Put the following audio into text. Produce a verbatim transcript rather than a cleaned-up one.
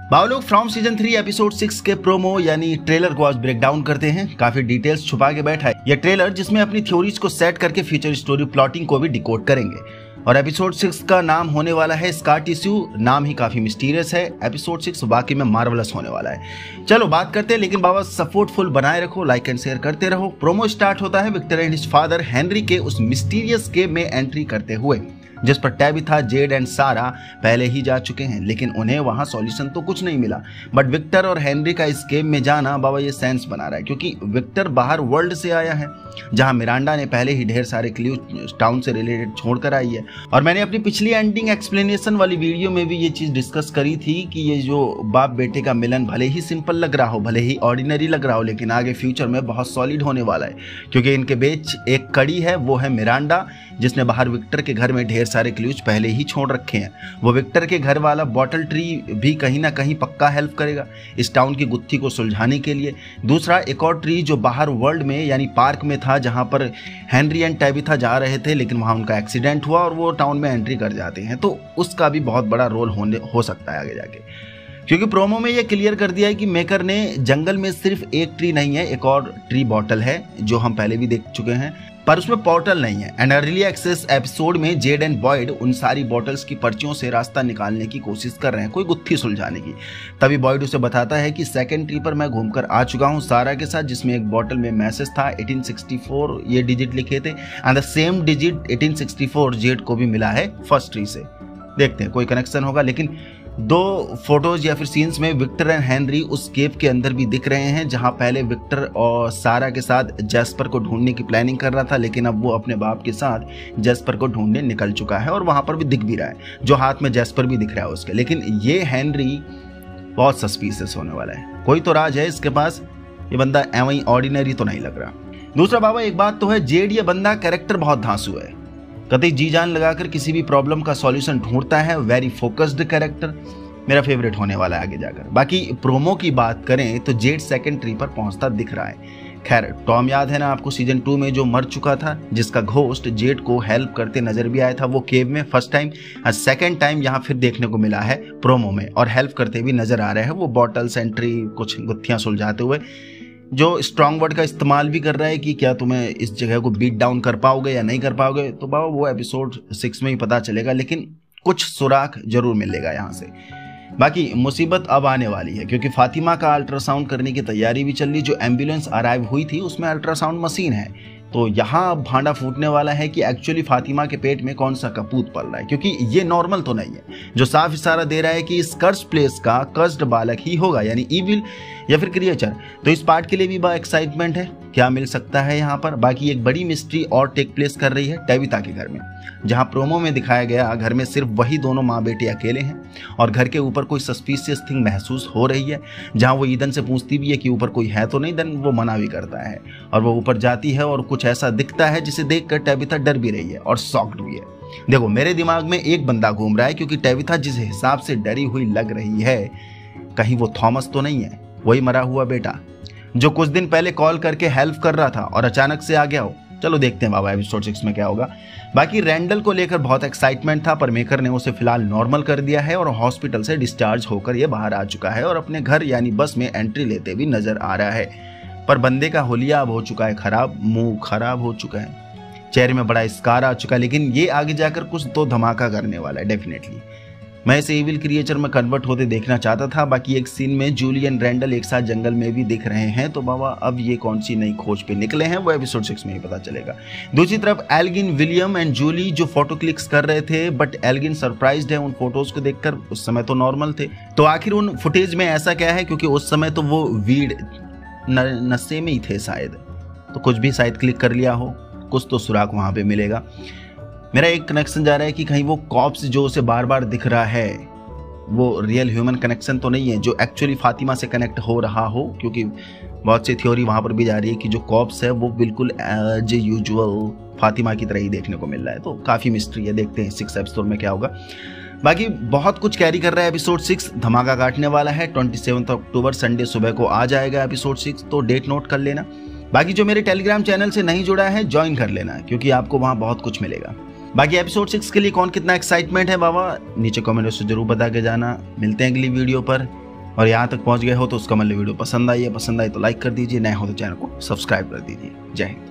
बाबा लोग from season three episode six के promo यानी ट्रेलर को आज ब्रेक डाउन करते हैं। काफी डिटेल्स छुपा के बैठा है यह ट्रेलर, जिसमें अपनी थ्योरीज को सेट करके फ्यूचर स्टोरी प्लॉटिंग को भी डिकोड करेंगे। और एपिसोड सिक्स का नाम होने वाला है स्कार टिश्यू। नाम ही काफी मिस्टीरियस है। एपिसोड सिक्स वाकई में मार्वलस होने वाला है। चलो बात करते हैं, लेकिन बाबा सपोर्टफुल बनाए रखो, लाइक एंड शेयर करते रहो। प्रोमो स्टार्ट होता है Victor and his father Henry के उस मिस्टीरियस गेम में एंट्री करते हुए, जिस पर टैबिथा, जेड एंड सारा पहले ही जा चुके हैं, लेकिन उन्हें वहां सॉल्यूशन तो कुछ नहीं मिला। बट विक्टर और हेनरी का इस गेम में जाना बाबा ये सेंस बना रहा है, क्योंकि विक्टर बाहर वर्ल्ड से आया है, जहां मिरांडा ने पहले ही ढेर सारे क्लू टाउन से रिलेटेड छोड़कर आई है। और मैंने अपनी पिछली एंडिंग एक्सप्लेनेशन वाली वीडियो में भी ये चीज डिस्कस करी थी कि ये जो बाप बेटे का मिलन भले ही सिंपल लग रहा हो, भले ही ऑर्डिनरी लग रहा हो, लेकिन आगे फ्यूचर में बहुत सॉलिड होने वाला है, क्योंकि इनके बीच एक कड़ी है, वो है मिरांडा, जिसने बाहर विक्टर के घर में ढेर सारे क्लूज पहले ही छोड़ रखे हैं। वो विक्टर के घर वाला बॉटल ट्री भी कहीं ना कहीं पक्का हेल्प करेगा इस टाउन की गुत्थी को सुलझाने के लिए। दूसरा, एक और ट्री जो बाहर वर्ल्ड में यानी पार्क में था, जहां पर हेनरी एंड टैबिथा जा रहे थे, लेकिन वहां उनका एक्सीडेंट हुआ और वो टाउन में एंट्री कर जाते हैं, तो उसका भी बहुत बड़ा रोल होने हो सकता है आगे जाके। क्योंकि प्रोमो में ये क्लियर कर दिया है कि मेकर ने जंगल में सिर्फ एक ट्री नहीं है, एक और ट्री बॉटल है, जो हम पहले भी देख चुके हैं, पर उसमें पोर्टल नहीं है। एंड अर्ली एक्सेस एपिसोड में जेड एंड बॉयड उन सारी बॉटल्स की पर्चियों से रास्ता निकालने की कोशिश कर रहे हैं, कोई गुत्थी सुलझाने की। तभी बॉयड उसे बताता है कि सेकंड ट्री पर मैं घूमकर आ चुका हूं सारा के साथ, जिसमें एक बॉटल में मैसेज था एटीन सिक्सटी फोर, ये डिजिट लिखे थे, and the same digit eighteen sixty four Jade को भी मिला है फर्स्ट ट्री से। देखते हैं कोई कनेक्शन होगा। लेकिन दो फोटोज या फिर सीन्स में विक्टर एंड हेनरी उस केव के अंदर भी दिख रहे हैं, जहां पहले विक्टर और सारा के साथ जैस्पर को ढूंढने की प्लानिंग कर रहा था, लेकिन अब वो अपने बाप के साथ जैस्पर को ढूंढने निकल चुका है और वहां पर भी दिख भी रहा है, जो हाथ में जैस्पर भी दिख रहा है उसके। लेकिन ये हेनरी बहुत सस्पिशियस होने वाला है, कोई तो राज है इसके पास, ये बंदा एवं ऑर्डिनरी तो नहीं लग रहा। दूसरा बाबा, एक बात तो है, जेड ये बंदा कैरेक्टर बहुत धांसू है, कतई जी जान लगाकर किसी भी प्रॉब्लम का सॉल्यूशन ढूंढता है, वेरी फोकस्ड कैरेक्टर, मेरा फेवरेट होने वाला है आगे जाकर। बाकी प्रोमो की बात करें तो जेड सेकंड ट्री पर पहुंचता दिख रहा है। खैर, टॉम याद है ना आपको सीजन टू में जो मर चुका था, जिसका घोस्ट जेड को हेल्प करते नजर भी आया था वो केव में फर्स्ट टाइम, और सेकंड टाइम यहाँ फिर देखने को मिला है प्रोमो में, और हेल्प करते भी नजर आ रहे हैं वो बॉटल्स एंड ट्री कुछ गुत्थियां सुलझाते हुए, जो स्ट्रॉन्ग वर्ड का इस्तेमाल भी कर रहा है कि क्या तुम्हें इस जगह को बीट डाउन कर पाओगे या नहीं कर पाओगे, तो बाबा वो एपिसोड सिक्स में ही पता चलेगा, लेकिन कुछ सुराग जरूर मिलेगा यहाँ से। बाकी मुसीबत अब आने वाली है, क्योंकि फातिमा का अल्ट्रासाउंड करने की तैयारी भी चल रही। जो एम्बुलेंस अराइव हुई थी उसमें अल्ट्रासाउंड मशीन है, तो यहाँ भांडा फूटने वाला है कि एक्चुअली फातिमा के पेट में कौन सा कपूत पल रहा है, क्योंकि ये नॉर्मल तो नहीं है, जो साफ इशारा दे रहा है कि इस कर्स प्लेस का कर्स्ड बालक ही होगा, यानी इविल या फिर क्रिएचर। तो इस पार्ट के लिए भी बड़ा एक्साइटमेंट है, क्या मिल सकता है यहाँ पर। बाकी एक बड़ी मिस्ट्री और टेक प्लेस कर रही है टैबिथा के घर में, जहाँ प्रोमो में दिखाया गया घर में सिर्फ वही दोनों माँ बेटे अकेले हैं, और घर के ऊपर कोई सस्पिशियस थिंग महसूस हो रही है। जहाँ वो ईदन से पूछती भी है कि ऊपर कोई है तो नहीं, देन वो मना भी करता है, और वो ऊपर जाती है और कुछ ऐसा दिखता है जिसे देखकर टैबिथा डर भी रही है और शॉक्ड भी है। देखो, मेरे दिमाग में एक बंदा घूम रहा है, क्योंकि टैबिथा जिस हिसाब से डरी हुई लग रही है, कहीं वो थॉमस तो नहीं है, वही मरा हुआ बेटा जो कुछ दिन पहले कॉल करके हेल्प कर रहा था और अचानक से आ गया हो। चलो देखते हैं बाबा एपिसोड सिक्स में क्या होगा। बाकी रैंडल को लेकर बहुत एक्साइटमेंट था, पर मेकर ने उसे फिलहाल नॉर्मल कर दिया है और हॉस्पिटल से डिस्चार्ज होकर ये बाहर आ चुका है और अपने घर यानी बस में एंट्री लेते भी नजर आ रहा है। पर बंदे का होलिया अब हो चुका है खराब, मुंह खराब हो चुका है, चेहरे में बड़ा स्कार आ चुका है, लेकिन ये आगे जाकर कुछ तो धमाका करने वाला है डेफिनेटली। मैं इसे इविल क्रिएचर में कन्वर्ट होते देखना चाहता था। बाकी एक सीन में जूली एंड रैंडल एक साथ जंगल में भी दिख रहे हैं, तो बाबा अब ये कौन सी नई खोज पे निकले हैं वो एपिसोड सिक्स में ही पता चलेगा। दूसरी तरफ एल्गिन, विलियम एंड जूली जो फोटो क्लिक्स कर रहे थे, बट एल्गिन सरप्राइज्ड है उन फोटोज को देखकर, उस समय तो नॉर्मल थे, तो आखिर उन फुटेज में ऐसा क्या है, क्योंकि उस समय तो वो वीड नशे में ही थे शायद, तो कुछ भी शायद क्लिक कर लिया हो, कुछ तो सुराग वहां पे मिलेगा। मेरा एक कनेक्शन जा रहा है कि कहीं वो कॉप्स जो उसे बार बार दिख रहा है वो रियल ह्यूमन कनेक्शन तो नहीं है, जो एक्चुअली फातिमा से कनेक्ट हो रहा हो, क्योंकि बहुत सी थ्योरी वहां पर भी जा रही है कि जो कॉप्स है वो बिल्कुल एज यूजुअल फातिमा की तरह ही देखने को मिल रहा है। तो काफी मिस्ट्री है, देखते हैं सिक्स एपिसोड में क्या होगा। बाकी बहुत कुछ कैरी कर रहा है एपिसोड सिक्स, धमाका काटने वाला है। ट्वेंटी सेवन्थ अक्टूबर संडे सुबह को आ जाएगा एपिसोड सिक्स, तो डेट नोट कर लेना। बाकी जो मेरे टेलीग्राम चैनल से नहीं जुड़ा है ज्वाइन कर लेना, क्योंकि आपको वहां बहुत कुछ मिलेगा। बाकी एपिसोड सिक्स के लिए कौन कितना एक्साइटमेंट है बाबा नीचे कमेंट से जरूर बता के जाना। मिलते हैं अगली वीडियो पर, और यहाँ तक पहुँच गए हो तो उसका मतलब वीडियो पसंद आई है, पसंद आई तो लाइक कर दीजिए, नए हो तो चैनल को सब्सक्राइब कर दीजिए। जय हिंद।